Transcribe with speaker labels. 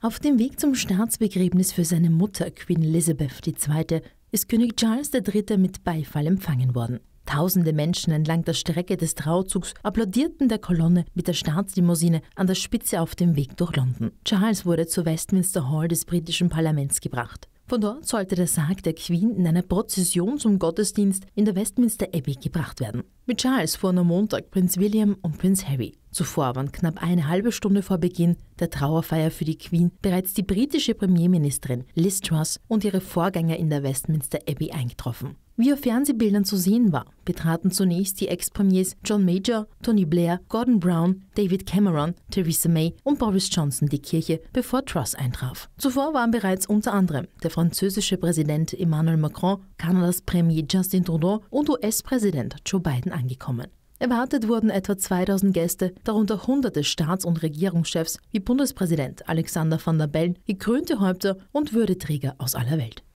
Speaker 1: Auf dem Weg zum Staatsbegräbnis für seine Mutter, Queen Elizabeth II., ist König Charles III. Mit Beifall empfangen worden. Tausende Menschen entlang der Strecke des Trauzugs applaudierten der Kolonne mit der Staatslimousine an der Spitze auf dem Weg durch London. Charles wurde zur Westminster Hall des britischen Parlaments gebracht. Von dort sollte der Sarg der Queen in einer Prozession zum Gottesdienst in der Westminster Abbey gebracht werden. Mit Charles fuhren am Montag Prinz William und Prinz Harry. Zuvor waren knapp eine halbe Stunde vor Beginn der Trauerfeier für die Queen bereits die britische Premierministerin Liz Truss und ihre Vorgänger in der Westminster Abbey eingetroffen. Wie auf Fernsehbildern zu sehen war, betraten zunächst die Ex-Premiers John Major, Tony Blair, Gordon Brown, David Cameron, Theresa May und Boris Johnson die Kirche, bevor Truss eintraf. Zuvor waren bereits unter anderem der französische Präsident Emmanuel Macron, Kanadas Premier Justin Trudeau und US-Präsident Joe Biden angekommen. Erwartet wurden etwa 2000 Gäste, darunter hunderte Staats- und Regierungschefs wie Bundespräsident Alexander Van der Bellen, gekrönte Häupter und Würdenträger aus aller Welt.